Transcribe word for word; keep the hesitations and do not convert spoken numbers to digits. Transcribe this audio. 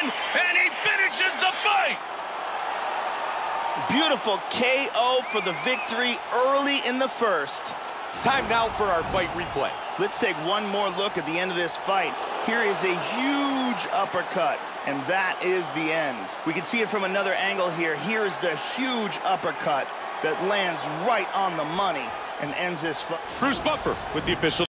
and he finishes the fight. Beautiful K O for the victory early in the first. Time now for our fight replay. Let's take one more look at the end of this fight. Here is a huge uppercut, and that is the end. We can see it from another angle here. Here's the huge uppercut that lands right on the money and ends this fight. Bruce Buffer with the official